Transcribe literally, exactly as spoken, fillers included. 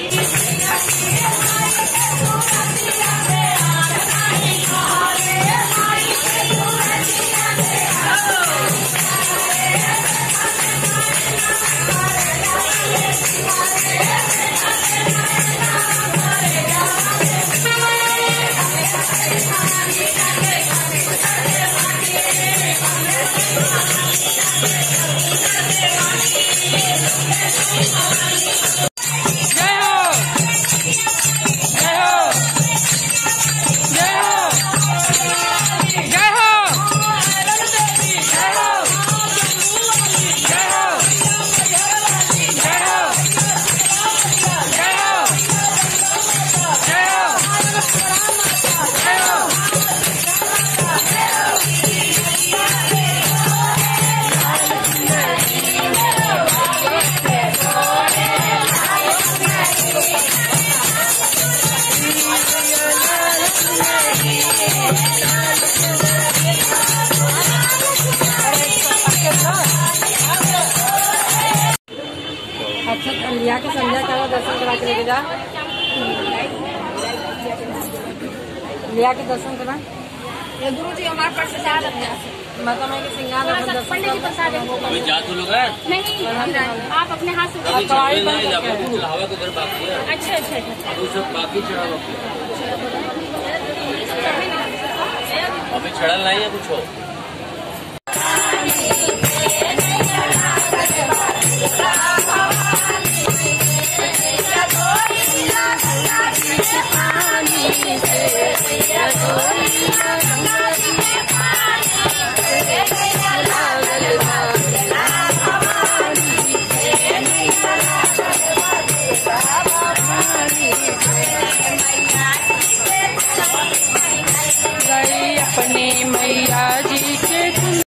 अच्छा लिया के संध्या का दर्शन करा के लेके जा, लिया के दर्शन करा। ये गुरु जी हमारे पास से ज्यादा माता माई के श्रृंगार पंडित जी प्रसाद अभी जा तो लोग हैं? नहीं, आप अपने हाथ से अभी चढ़ावे नहीं, अभी चढ़ावा तो घर बाकी है। अच्छा अच्छा अभी सब बाकी चढ़ावा, अभी चढ़ल नहीं है कुछ हो।